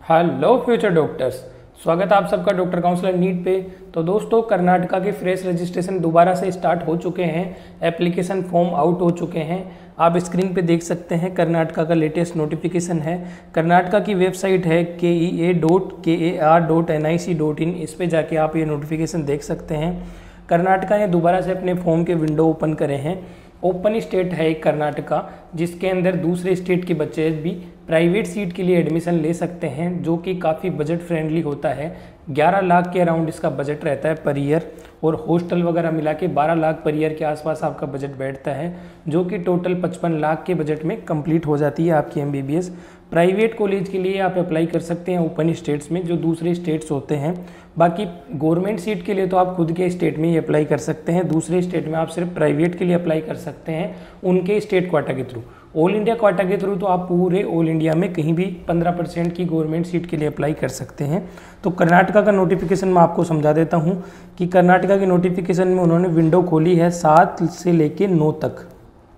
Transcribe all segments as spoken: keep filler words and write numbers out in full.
Hello future doctors, स्वागत है आप सबका डॉक्टर काउंसलर नीट पे। तो दोस्तों, कर्नाटका के फ्रेश रजिस्ट्रेशन दोबारा से स्टार्ट हो चुके हैं। एप्लीकेशन फॉर्म आउट हो चुके हैं। आप स्क्रीन पे देख सकते हैं कर्नाटका का लेटेस्ट नोटिफिकेशन है। कर्नाटका की वेबसाइट है के ई A dot K A R dot N I C dot in. इस पर जाके आप ये नोटिफिकेशन देख सकते हैं। कर्नाटका ने दोबारा से अपने फॉर्म के विंडो ओपन करे हैं। ओपन स्टेट है एक कर्नाटका, जिसके अंदर दूसरे स्टेट के बच्चे भी प्राइवेट सीट के लिए एडमिशन ले सकते हैं, जो कि काफ़ी बजट फ्रेंडली होता है। ग्यारह लाख के अराउंड इसका बजट रहता है पर ईयर, और हॉस्टल वगैरह मिला के बारह लाख पर ईयर के आसपास आपका बजट बैठता है, जो कि टोटल पचपन लाख के बजट में कंप्लीट हो जाती है आपकी M B B S. Private college के लिए आप अप्लाई कर सकते हैं ओपन स्टेट्स में, जो दूसरे स्टेट्स होते हैं। बाकी गवर्नमेंट सीट के लिए तो आप खुद के स्टेट में ही अप्लाई कर सकते हैं। दूसरे स्टेट में आप सिर्फ प्राइवेट के लिए अप्लाई कर सकते हैं उनके स्टेट क्वाटा के थ्रू। ऑल इंडिया क्वाटा के थ्रू तो आप पूरे ऑल इंडिया में कहीं भी पंद्रह परसेंट की गवर्नमेंट सीट के लिए अप्लाई कर सकते हैं। तो कर्नाटका का नोटिफिकेशन मैं आपको समझा देता हूं कि कर्नाटका के नोटिफिकेशन में उन्होंने विंडो खोली है सात से लेकर नौ तक।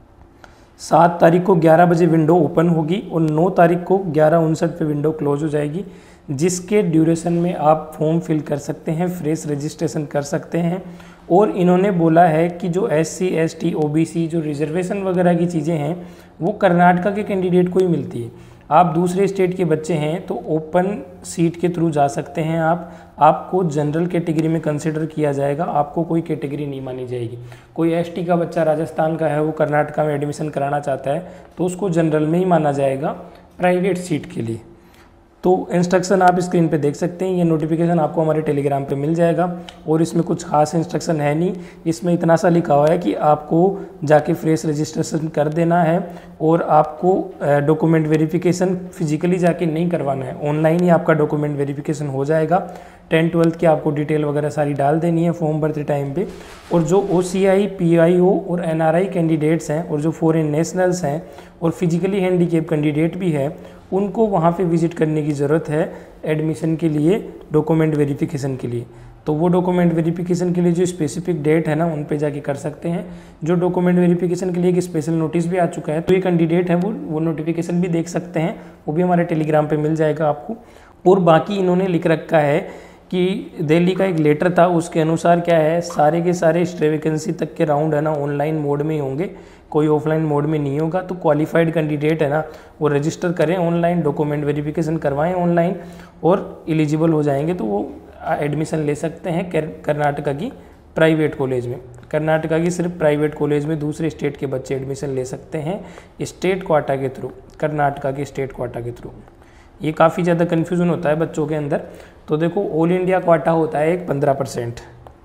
सात तारीख को ग्यारह बजे विंडो ओपन होगी और नौ तारीख को ग्यारह उनसठ पे विंडो क्लोज हो जाएगी, जिसके ड्यूरेशन में आप फॉर्म फिल कर सकते हैं, फ्रेश रजिस्ट्रेशन कर सकते हैं। और इन्होंने बोला है कि जो S C S T O B C जो रिजर्वेशन वगैरह की चीज़ें हैं वो कर्नाटका के कैंडिडेट को ही मिलती है। आप दूसरे स्टेट के बच्चे हैं तो ओपन सीट के थ्रू जा सकते हैं। आप आपको जनरल कैटेगरी में कंसिडर किया जाएगा, आपको कोई कैटेगरी नहीं मानी जाएगी। कोई एस टी का बच्चा राजस्थान का है, वो कर्नाटका में एडमिशन कराना चाहता है तो उसको जनरल में ही माना जाएगा प्राइवेट सीट के लिए। तो इंस्ट्रक्शन आप स्क्रीन पे देख सकते हैं। ये नोटिफिकेशन आपको हमारे टेलीग्राम पे मिल जाएगा और इसमें कुछ खास इंस्ट्रक्शन है नहीं। इसमें इतना सा लिखा हुआ है कि आपको जाके फ्रेश रजिस्ट्रेशन कर देना है और आपको डॉक्यूमेंट वेरिफिकेशन फिजिकली जाके नहीं करवाना है, ऑनलाइन ही आपका डॉक्यूमेंट वेरिफिकेशन हो जाएगा। टेंथ ट्वेल्थ की आपको डिटेल वगैरह सारी डाल देनी है फॉर्म भरते टाइम पे। और जो ओ सी आई, पी आई ओ और एन आर आई कैंडिडेट्स हैं और जो फॉरेन नेशनल्स हैं और फिजिकली हैंडीकेप कैंडिडेट भी है, उनको वहाँ पे विजिट करने की ज़रूरत है एडमिशन के लिए, डॉक्यूमेंट वेरिफिकेशन के लिए। तो वो डॉक्यूमेंट वेरिफिकेशन के लिए जो स्पेसिफिक डेट है ना, उन पे जाके कर सकते हैं। जो डॉक्यूमेंट वेरिफिकेशन के लिए एक स्पेशल नोटिस भी आ चुका है, तो ये कैंडिडेट है वो वो नोटिफिकेशन भी देख सकते हैं, वो भी हमारे टेलीग्राम पे मिल जाएगा आपको। और बाकी इन्होंने लिख रखा है कि दिल्ली का एक लेटर था, उसके अनुसार क्या है, सारे के सारे स्टे वैकेंसी तक के राउंड है ना ऑनलाइन मोड में ही होंगे, कोई ऑफलाइन मोड में नहीं होगा। तो क्वालिफाइड कैंडिडेट है ना वो रजिस्टर करें ऑनलाइन, डॉक्यूमेंट वेरिफिकेशन करवाएं ऑनलाइन और एलिजिबल हो जाएंगे तो वो एडमिशन ले सकते हैं कर्नाटका की प्राइवेट कॉलेज में। कर्नाटका की सिर्फ प्राइवेट कॉलेज में दूसरे स्टेट के बच्चे एडमिशन ले सकते हैं स्टेट क्वाटा के थ्रू, कर्नाटका के स्टेट क्वाटा के थ्रू। ये काफ़ी ज़्यादा कन्फ्यूज़न होता है बच्चों के अंदर। तो देखो, ऑल इंडिया क्वाटा होता है एक पंद्रह परसेंट।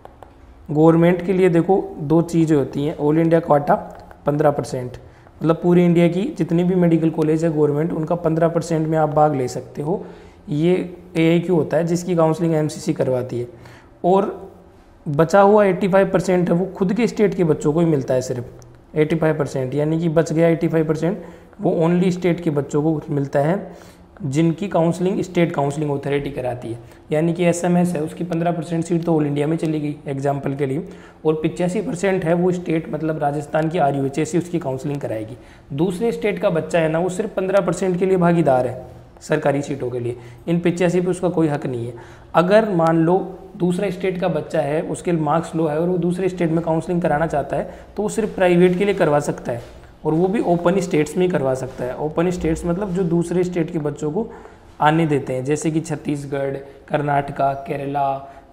गवर्नमेंट के लिए देखो दो चीज़ें होती हैं, ऑल इंडिया क्वाटा पंद्रह परसेंट, मतलब पूरी इंडिया की जितनी भी मेडिकल कॉलेज है गवर्नमेंट, उनका पंद्रह परसेंट में आप भाग ले सकते हो। ये ए आई क्यू होता है जिसकी काउंसलिंग एम सी सी करवाती है। और बचा हुआ पचासी परसेंट है वो खुद के स्टेट के बच्चों को ही मिलता है, सिर्फ पचासी परसेंट, यानी कि बच गया पचासी परसेंट वो ओनली स्टेट के बच्चों को मिलता है जिनकी काउंसलिंग स्टेट काउंसलिंग अथॉरिटी कराती है। यानी कि एस एम एस है, उसकी पंद्रह परसेंट सीट तो ऑल इंडिया में चली गई एग्जाम्पल के लिए, और पिचासी परसेंट है वो स्टेट मतलब राजस्थान की आर यू एच एस सी उसकी काउंसलिंग कराएगी। दूसरे स्टेट का बच्चा है ना वो सिर्फ पंद्रह परसेंट के लिए भागीदार है सरकारी सीटों के लिए, इन पिचासी पे उसका कोई हक नहीं है। अगर मान लो दूसरा स्टेट का बच्चा है, उसके मार्क्स लो है और वो दूसरे स्टेट में काउंसलिंग कराना चाहता है तो वो सिर्फ प्राइवेट के लिए करवा सकता है, और वो भी ओपन स्टेट्स में ही करवा सकता है। ओपन स्टेट्स मतलब जो दूसरे स्टेट के बच्चों को आने देते हैं, जैसे कि छत्तीसगढ़, कर्नाटका, केरला,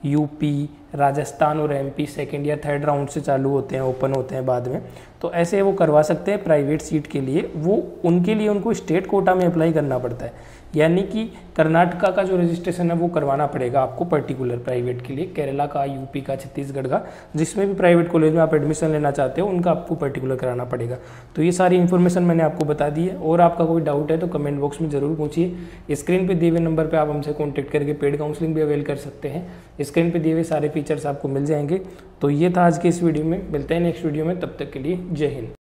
यूपी, राजस्थान और एमपी सेकेंड या थर्ड राउंड से चालू होते हैं, ओपन होते हैं बाद में। तो ऐसे वो करवा सकते हैं प्राइवेट सीट के लिए। वो उनके लिए उनको स्टेट कोटा में अप्लाई करना पड़ता है, यानी कि कर्नाटका का जो रजिस्ट्रेशन है वो करवाना पड़ेगा आपको पर्टिकुलर प्राइवेट के लिए। केरला का, यूपी का, छत्तीसगढ़ का, जिसमें भी प्राइवेट कॉलेज में आप एडमिशन लेना चाहते हो उनका आपको पर्टिकुलर कराना पड़ेगा। तो ये सारी इन्फॉर्मेशन मैंने आपको बता दी है, और आपका कोई डाउट है तो कमेंट बॉक्स में ज़रूर पूछिए। स्क्रीन पे दिए हुए नंबर पे आप हमसे कॉन्टैक्ट करके पेड काउंसलिंग भी अवेल कर सकते हैं। स्क्रीन पे दिए हुए सारे फीचर्स आपको मिल जाएंगे। तो ये था आज के इस वीडियो में, मिलते हैं नेक्स्ट वीडियो में, तब तक के लिए जय हिंद।